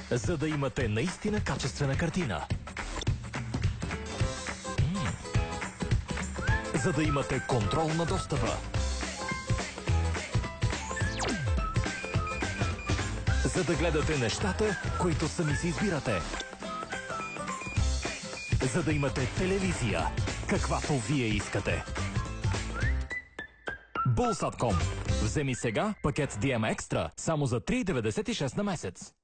за да имате наистина качествена картина. За да имате контрол на достъпа. За да гледате нещата, които сами си избирате. За да имате телевизия, каквато вие искате. Bulls.com. Вземи сега пакет DM Extra само за 3,96 на месец.